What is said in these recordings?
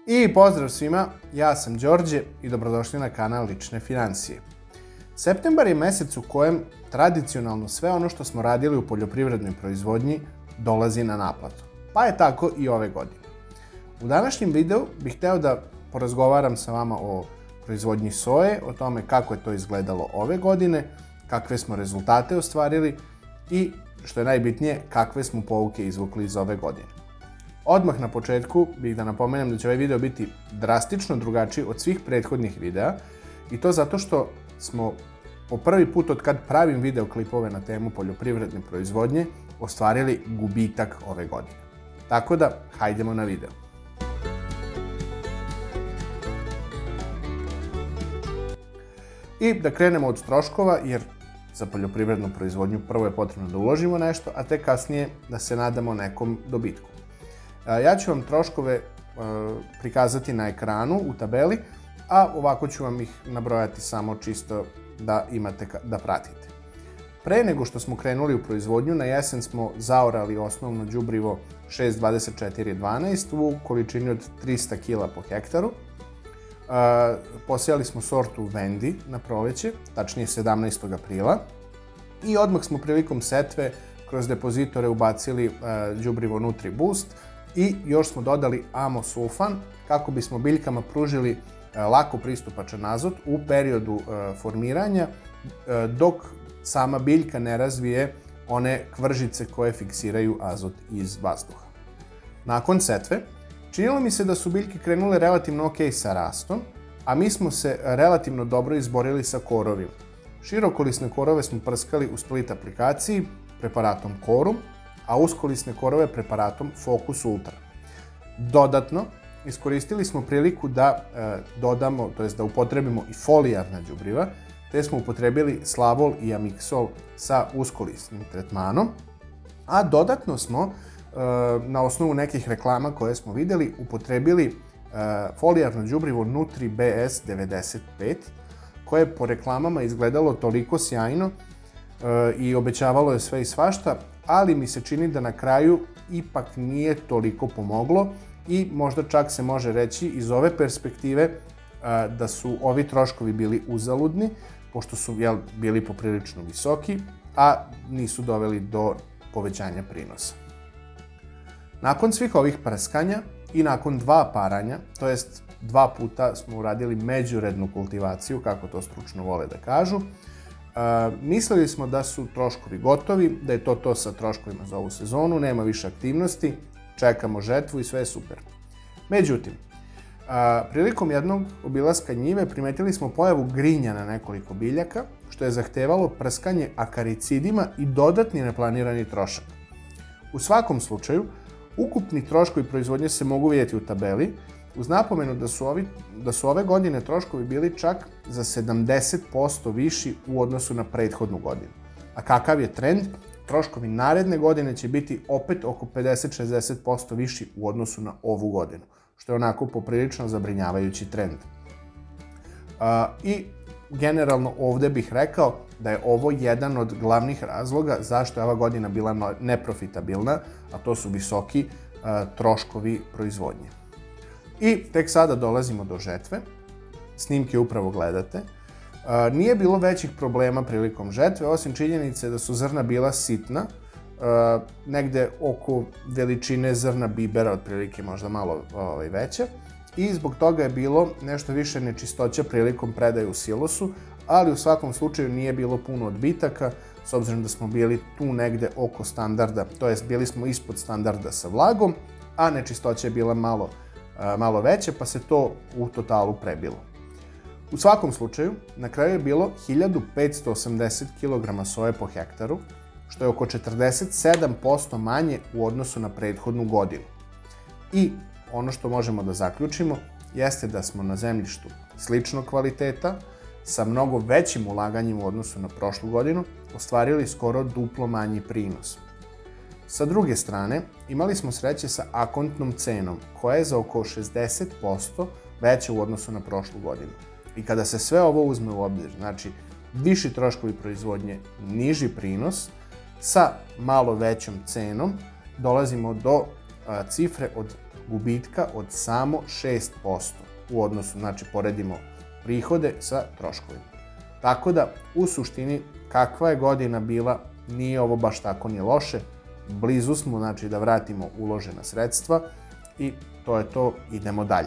I pozdrav svima, ja sam Đorđe i dobrodošli na kanal Lične financije. Septembar je mesec u kojem tradicionalno sve ono što smo radili u poljoprivrednoj proizvodnji dolazi na naplatu. Pa je tako i ove godine. U današnjem videu bih hteo da porazgovaram sa vama o proizvodnji soje, o tome kako je to izgledalo ove godine, kakve smo rezultate ostvarili i, što je najbitnije, kakve smo pouke izvukli iz ove godine. Odmah na početku bih da napomenem da će ovaj video biti drastično drugačiji od svih prethodnih videa i to zato što smo po prvi put od kad pravim videoklipove na temu poljoprivredne proizvodnje ostvarili gubitak ove godine. Tako da, hajdemo na video. I da krenemo od troškova, jer za poljoprivrednu proizvodnju prvo je potrebno da uložimo nešto, a tek kasnije da se nadamo nekom dobitku. Ja ću vam troškove prikazati na ekranu u tabeli, a ovako ću vam ih nabrojati samo čisto da imate da pratite. Pre nego što smo krenuli u proizvodnju, na jesen smo zaorali osnovno đubrivo 62412 u količini od 300 kg po hektaru. Posejali smo sortu Vendi na proleće, tačnije 17. aprila, i odmah smo prilikom setve kroz depozitore ubacili đubrivo NutriBoost i još smo dodali amosulfan kako bismo biljkama pružili lako pristupačan azot u periodu formiranja dok sama biljka ne razvije one kvržice koje fiksiraju azot iz vazduha. Nakon setve, činilo mi se da su biljke krenule relativno ok sa rastom, a mi smo se relativno dobro izborili sa korovima. Širokolisne korove smo prskali u split aplikaciji preparatom Korum, a uskolisne korove preparatom Focus Ultra. Dodatno, iskoristili smo priliku da dodamo, to jest da upotrebimo i folijarna đubriva, te smo upotrebili Slavol i Amixol sa uskolisnim tretmanom, a dodatno smo na osnovu nekih reklama koje smo videli upotrebili folijarno đubrivo NutriBS 95, koje je po reklamama izgledalo toliko sjajno i obećavalo je sve i svašta, ali mi se čini da na kraju ipak nije toliko pomoglo i možda čak se može reći iz ove perspektive da su ovi troškovi bili uzaludni, pošto su bili poprilično visoki, a nisu doveli do povećanja prinosa. Nakon svih ovih prskanja i nakon 2 paranja, to jest 2 puta smo uradili međurednu kultivaciju, kako to stručno vole da kažu, mislili smo da su troškovi gotovi, da je to sa troškovima za ovu sezonu, nema više aktivnosti, čekamo žetvu i sve je super. Međutim, prilikom jednog obilaska njive primetili smo pojavu grinja na nekoliko biljaka, što je zahtevalo prskanje akaricidima i dodatni neplanirani trošak. U svakom slučaju, ukupni troškovi proizvodnje se mogu vidjeti u tabeli, uz napomenu da su ove godine troškovi bili čak za 70% viši u odnosu na prethodnu godinu. A kakav je trend? Troškovi naredne godine će biti opet oko 50-60% viši u odnosu na ovu godinu, što je onako poprilično zabrinjavajući trend. I generalno ovde bih rekao da je ovo jedan od glavnih razloga zašto je ova godina bila neprofitabilna, a to su visoki troškovi proizvodnje. I tek sada dolazimo do žetve, snimke upravo gledate. Nije bilo većih problema prilikom žetve, osim činjenice da su zrna bila sitna, negde oko veličine zrna bibera, otprilike možda malo veća, i zbog toga je bilo nešto više nečistoća prilikom predaje u silosu, ali u svakom slučaju nije bilo puno odbitaka, s obzirom da smo bili tu negde oko standarda, to jest bili smo ispod standarda sa vlagom, a nečistoća je bila malo veća, pa se to u totalu prebilo. U svakom slučaju, na kraju je bilo 1580 kg soje po hektaru, što je oko 47% manje u odnosu na prethodnu godinu. I ono što možemo da zaključimo jeste da smo na zemljištu sličnog kvaliteta, sa mnogo većim ulaganjima u odnosu na prošlu godinu, ostvarili skoro duplo manji prinos. Sa druge strane, imali smo sreće sa akontnom cenom, koja je za oko 60% veća u odnosu na prošlu godinu. I kada se sve ovo uzme u obzir, znači viši troškovi proizvodnje, niži prinos, sa malo većom cenom dolazimo do cifre od gubitka od samo 6% u odnosu, znači poredimo prihode sa troškovima. Tako da, u suštini, kakva je godina bila, nije ovo baš tako ni loše. Blizu smo, znači, da vratimo uložena sredstva i to je to, idemo dalje.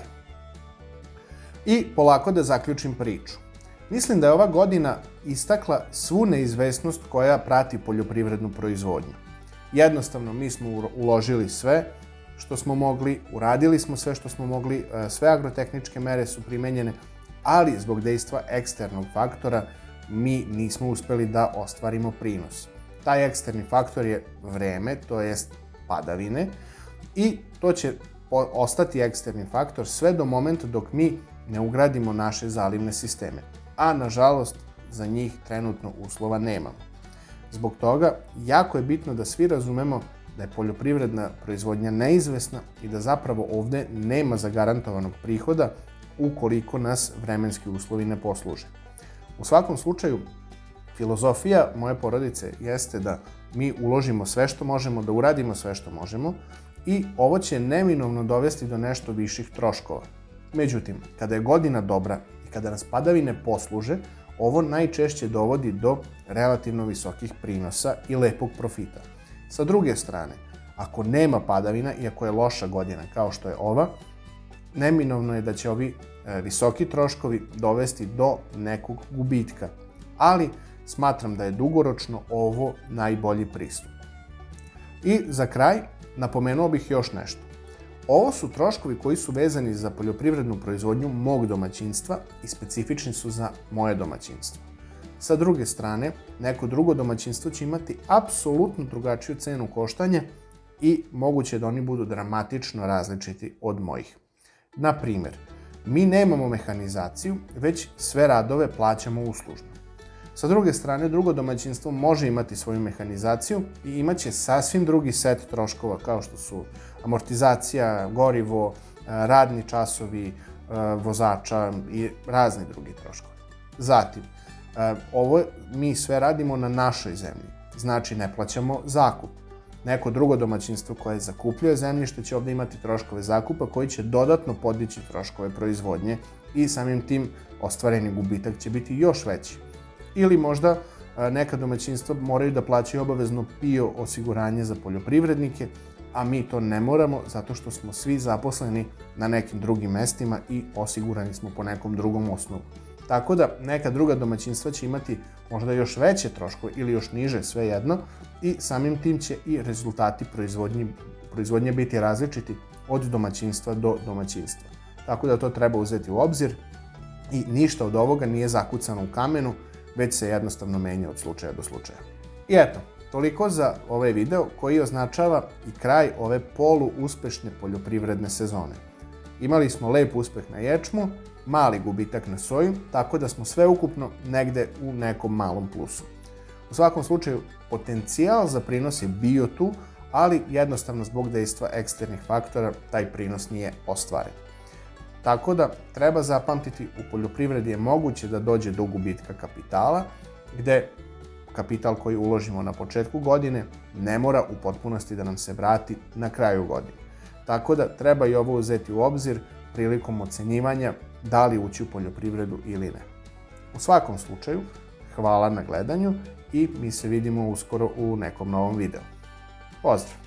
I polako da zaključim priču. Mislim da je ova godina istakla svu neizvesnost koja prati poljoprivrednu proizvodnju. Jednostavno, mi smo uložili sve što smo mogli, uradili smo sve što smo mogli, sve agrotehničke mere su primenjene, ali zbog dejstva eksternog faktora mi nismo uspeli da ostvarimo prinos. Taj eksterni faktor je vreme, to jest padavine, i to će ostati eksterni faktor sve do momenta dok mi ne ugradimo naše zalivne sisteme. A nažalost, za njih trenutno uslova nemamo. Zbog toga, jako je bitno da svi razumemo da je poljoprivredna proizvodnja neizvesna i da zapravo ovde nema zagarantovanog prihoda ukoliko nas vremenski uslovi ne posluže. U svakom slučaju, filozofija moje porodice jeste da mi uložimo sve što možemo, da uradimo sve što možemo i ovo će neminovno dovesti do nešto viših troškova. Međutim, kada je godina dobra i kada nas padavine posluže, ovo najčešće dovodi do relativno visokih prinosa i lepog profita. Sa druge strane, ako nema padavina i ako je loša godina kao što je ova, neminovno je da će ovi visoki troškovi dovesti do nekog gubitka. Ali smatram da je dugoročno ovo najbolji pristup. I za kraj, napomenuo bih još nešto. Ovo su troškovi koji su vezani za poljoprivrednu proizvodnju mog domaćinstva i specifični su za moje domaćinstvo. Sa druge strane, neko drugo domaćinstvo će imati apsolutno drugačiju cenu koštanja i moguće da oni budu dramatično različiti od mojih. Na primjer, mi nemamo mehanizaciju, već sve radove plaćamo uslužno. Sa druge strane, drugo domaćinstvo može imati svoju mehanizaciju i imaće sasvim drugi set troškova kao što su amortizacija, gorivo, radni časovi vozača i razni drugi troškovi. Zatim, ovo mi sve radimo na našoj zemlji, znači ne plaćamo zakup. Neko drugo domaćinstvo koje zakupljuje zemljište će ovde imati troškove zakupa koji će dodatno podići troškove proizvodnje i samim tim ostvareni gubitak će biti još veći. Ili možda neka domaćinstva moraju da plaćaju obavezno PIO osiguranje za poljoprivrednike, a mi to ne moramo zato što smo svi zaposleni na nekim drugim mestima i osigurani smo po nekom drugom osnovu. Tako da neka druga domaćinstva će imati možda još veće troškove ili još niže, svejedno, i samim tim će i rezultati proizvodnje biti različiti od domaćinstva do domaćinstva. Tako da to treba uzeti u obzir i ništa od ovoga nije zakucano u kamenu, već se jednostavno menja od slučaja do slučaja. I eto, toliko za ovaj video koji označava i kraj ove poluuspešne poljoprivredne sezone. Imali smo lep uspeh na ječmu, mali gubitak na soju, tako da smo sve ukupno negde u nekom malom plusu. U svakom slučaju, potencijal za prinos je bio tu, ali jednostavno zbog dejstva eksternih faktora taj prinos nije ostvaren. Tako da treba zapamtiti, u poljoprivredi je moguće da dođe do gubitka kapitala, gde kapital koji uložimo na početku godine ne mora u potpunosti da nam se vrati na kraju godine. Tako da treba i ovo uzeti u obzir prilikom ocenjivanja da li ući u poljoprivredu ili ne. U svakom slučaju, hvala na gledanju i mi se vidimo uskoro u nekom novom videu. Pozdrav!